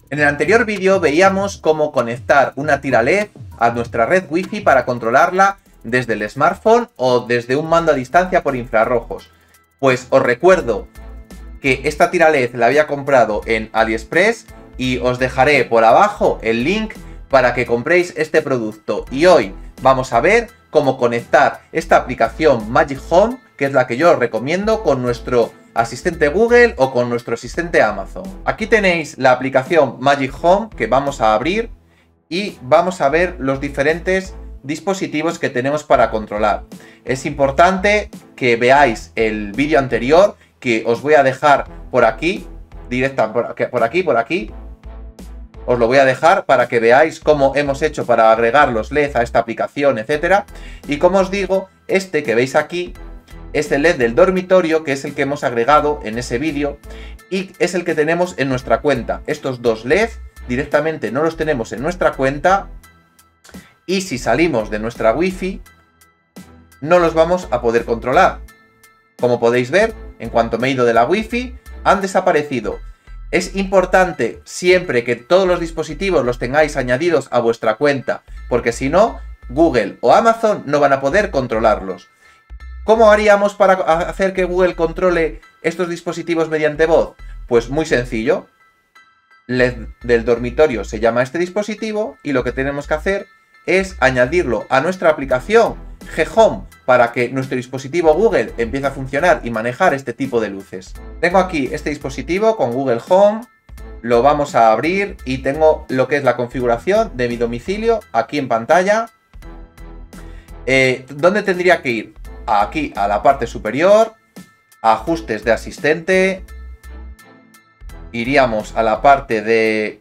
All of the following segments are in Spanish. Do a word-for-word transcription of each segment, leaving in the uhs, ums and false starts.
En el anterior vídeo veíamos cómo conectar una tira L E D a nuestra red Wi-Fi para controlarla desde el smartphone o desde un mando a distancia por infrarrojos. Pues os recuerdo que esta tira L E D la había comprado en AliExpress y os dejaré por abajo el link para que compréis este producto. Y hoy vamos a ver cómo conectar esta aplicación Magic Home, que es la que yo os recomiendo, con nuestro asistente Google o con nuestro asistente Amazon. Aquí tenéis la aplicación Magic Home que vamos a abrir y vamos a ver los diferentes dispositivos que tenemos para controlar. Es importante que veáis el vídeo anterior, que os voy a dejar por aquí, directa, por, por aquí, por aquí. Os lo voy a dejar para que veáis cómo hemos hecho para agregar los L E D a esta aplicación, etcétera. Y como os digo, este que veis aquí es el L E D del dormitorio, que es el que hemos agregado en ese vídeo y es el que tenemos en nuestra cuenta. Estos dos L E D directamente no los tenemos en nuestra cuenta y si salimos de nuestra Wi-Fi no los vamos a poder controlar. Como podéis ver, en cuanto me he ido de la Wi-Fi, han desaparecido. Es importante siempre que todos los dispositivos los tengáis añadidos a vuestra cuenta, porque si no, Google o Amazon no van a poder controlarlos. ¿Cómo haríamos para hacer que Google controle estos dispositivos mediante voz? Pues muy sencillo. L E D del dormitorio se llama este dispositivo y lo que tenemos que hacer es añadirlo a nuestra aplicación G Home para que nuestro dispositivo Google empiece a funcionar y manejar este tipo de luces. Tengo aquí este dispositivo con Google Home, lo vamos a abrir y tengo lo que es la configuración de mi domicilio aquí en pantalla. Eh, ¿Dónde tendría que ir? Aquí a la parte superior, ajustes de asistente, iríamos a la parte de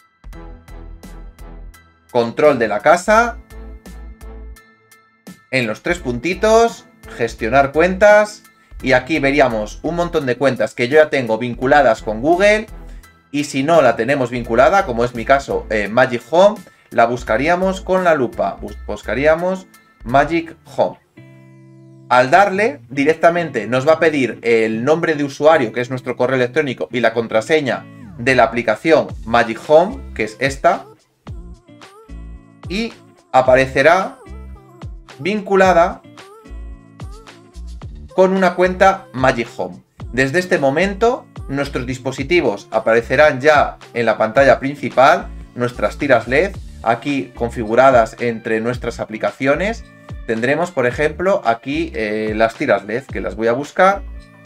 control de la casa, en los tres puntitos, gestionar cuentas y aquí veríamos un montón de cuentas que yo ya tengo vinculadas con Google y si no la tenemos vinculada, como es mi caso, eh, Magic Home, la buscaríamos con la lupa, buscaríamos Magic Home. Al darle, directamente nos va a pedir el nombre de usuario, que es nuestro correo electrónico, y la contraseña de la aplicación Magic Home, que es esta. Y aparecerá vinculada con una cuenta Magic Home. Desde este momento, nuestros dispositivos aparecerán ya en la pantalla principal, nuestras tiras L E D, aquí configuradas entre nuestras aplicaciones. Tendremos, por ejemplo, aquí eh, las tiras L E D, que las voy a buscar.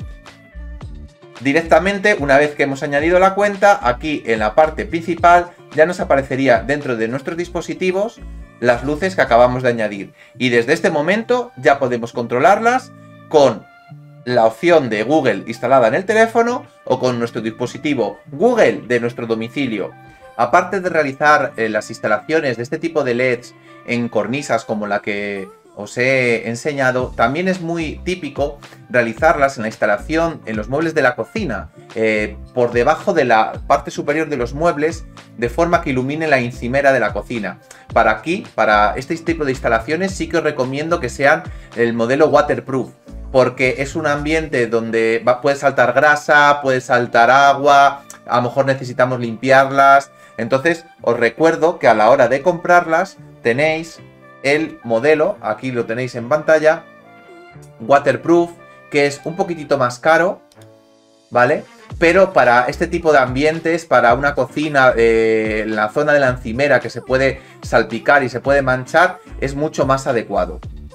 Directamente, una vez que hemos añadido la cuenta, aquí en la parte principal ya nos aparecería dentro de nuestros dispositivos las luces que acabamos de añadir. Y desde este momento ya podemos controlarlas con la opción de Google instalada en el teléfono o con nuestro dispositivo Google de nuestro domicilio. Aparte de realizar eh, las instalaciones de este tipo de L E Ds en cornisas como la que os he enseñado, también es muy típico realizarlas en la instalación en los muebles de la cocina, eh, por debajo de la parte superior de los muebles, de forma que ilumine la encimera de la cocina. Para aquí, para este tipo de instalaciones, sí que os recomiendo que sean el modelo waterproof, porque es un ambiente donde va, puede saltar grasa, puede saltar agua, a lo mejor necesitamos limpiarlas. Entonces, os recuerdo que a la hora de comprarlas tenéis el modelo, aquí lo tenéis en pantalla, waterproof, que es un poquitito más caro, ¿vale? Pero para este tipo de ambientes, para una cocina, eh, en la zona de la encimera que se puede salpicar y se puede manchar, es mucho más adecuado.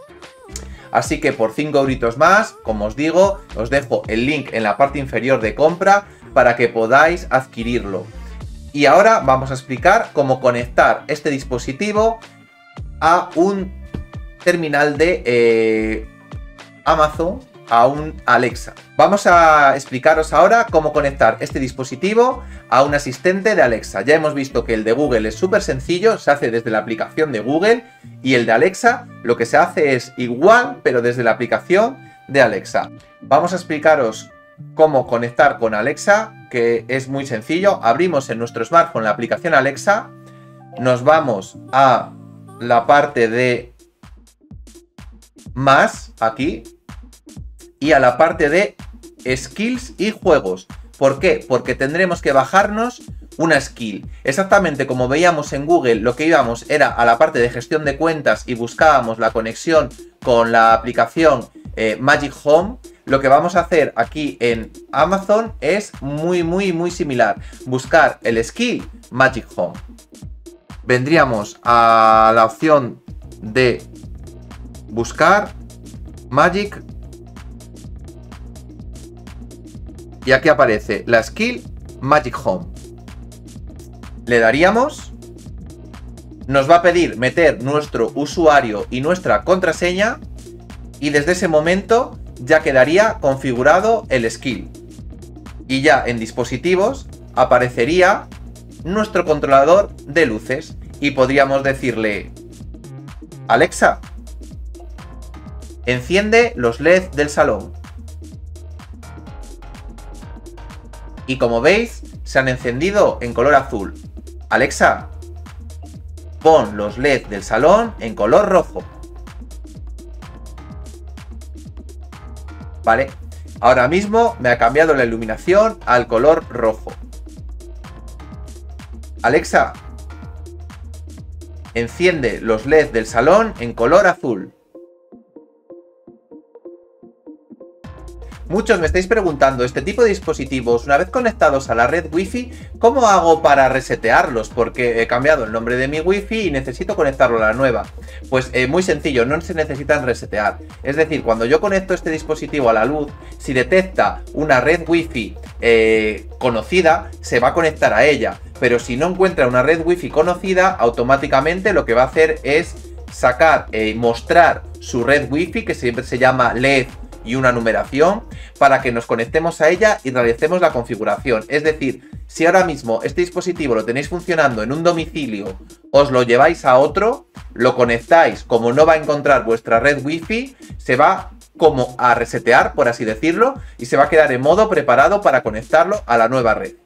Así que por cinco euritos más, como os digo, os dejo el link en la parte inferior de compra para que podáis adquirirlo. Y ahora vamos a explicar cómo conectar este dispositivo a un terminal de eh, Amazon, a un Alexa. Vamos a explicaros ahora cómo conectar este dispositivo a un asistente de Alexa. Ya hemos visto que el de Google es súper sencillo, se hace desde la aplicación de Google, y el de Alexa lo que se hace es igual, pero desde la aplicación de Alexa. Vamos a explicaros cómo conectar con Alexa, que es muy sencillo. Abrimos en nuestro smartphone la aplicación Alexa, nos vamos a la parte de más, aquí, y a la parte de skills y juegos. ¿Por qué? Porque tendremos que bajarnos una skill. Exactamente como veíamos en Google, lo que íbamos era a la parte de gestión de cuentas y buscábamos la conexión con la aplicación eh, Magic Home. Lo que vamos a hacer aquí en Amazon es muy, muy, muy similar. Buscar el skill Magic Home. Vendríamos a la opción de buscar Magic. Y aquí aparece la skill Magic Home. Le daríamos. Nos va a pedir meter nuestro usuario y nuestra contraseña. Y desde ese momento ya quedaría configurado el skill. Y ya en dispositivos aparecería nuestro controlador de luces. Y podríamos decirle: Alexa, enciende los L E D del salón. Y como veis, se han encendido en color azul. Alexa, pon los L E D del salón en color rojo. Vale, ahora mismo me ha cambiado la iluminación al color rojo. Alexa, enciende los L E D del salón en color azul. Muchos me estáis preguntando, este tipo de dispositivos, una vez conectados a la red Wi-Fi, ¿cómo hago para resetearlos? Porque he cambiado el nombre de mi Wi-Fi y necesito conectarlo a la nueva. Pues eh, muy sencillo, no se necesitan resetear. Es decir, cuando yo conecto este dispositivo a la luz, si detecta una red Wi-Fi eh, conocida, se va a conectar a ella. Pero si no encuentra una red Wi-Fi conocida, automáticamente lo que va a hacer es sacar, eh, mostrar su red Wi-Fi, que siempre se llama L E D y una numeración, para que nos conectemos a ella y realicemos la configuración. Es decir, si ahora mismo este dispositivo lo tenéis funcionando en un domicilio, os lo lleváis a otro, lo conectáis, como no va a encontrar vuestra red Wi-Fi, se va como a resetear, por así decirlo, y se va a quedar en modo preparado para conectarlo a la nueva red.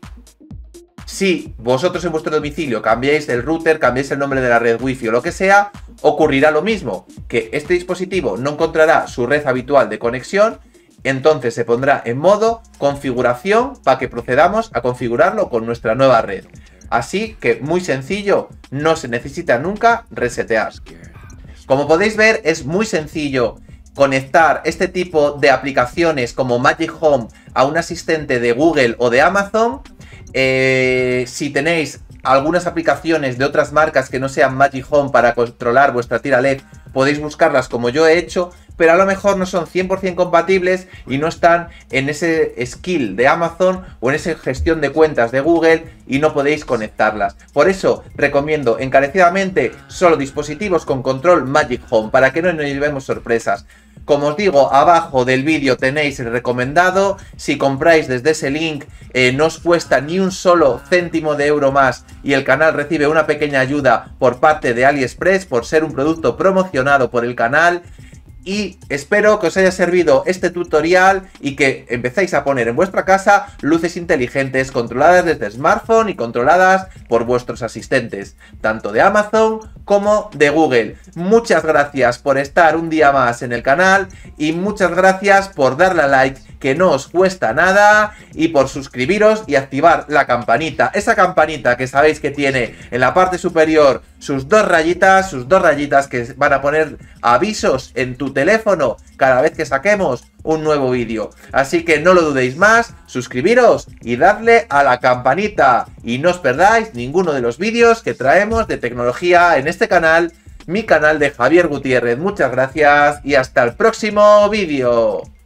Si vosotros en vuestro domicilio cambiáis el router, cambiáis el nombre de la red Wi-Fi o lo que sea, ocurrirá lo mismo, que este dispositivo no encontrará su red habitual de conexión, entonces se pondrá en modo configuración para que procedamos a configurarlo con nuestra nueva red. Así que muy sencillo, no se necesita nunca resetear. Como podéis ver, es muy sencillo conectar este tipo de aplicaciones como Magic Home a un asistente de Google o de Amazon. Eh, si tenéis algunas aplicaciones de otras marcas que no sean Magic Home para controlar vuestra tira L E D, podéis buscarlas como yo he hecho, pero a lo mejor no son cien por cien compatibles y no están en ese skill de Amazon o en esa gestión de cuentas de Google y no podéis conectarlas. Por eso recomiendo encarecidamente solo dispositivos con control Magic Home, para que no nos llevemos sorpresas. Como os digo, abajo del vídeo tenéis el recomendado. Si compráis desde ese link, eh, no os cuesta ni un solo céntimo de euro más y el canal recibe una pequeña ayuda por parte de AliExpress por ser un producto promocionado por el canal. Y espero que os haya servido este tutorial y que empecéis a poner en vuestra casa luces inteligentes controladas desde smartphone y controladas por vuestros asistentes, tanto de Amazon como de Google. Muchas gracias por estar un día más en el canal y muchas gracias por darle a like, que no os cuesta nada, y por suscribiros y activar la campanita, esa campanita que sabéis que tiene en la parte superior sus dos rayitas, sus dos rayitas que van a poner avisos en tu teléfono cada vez que saquemos un nuevo vídeo. Así que no lo dudéis más, suscribiros y dadle a la campanita y no os perdáis ninguno de los vídeos que traemos de tecnología en este canal, mi canal de Javier Gutiérrez. Muchas gracias y hasta el próximo vídeo.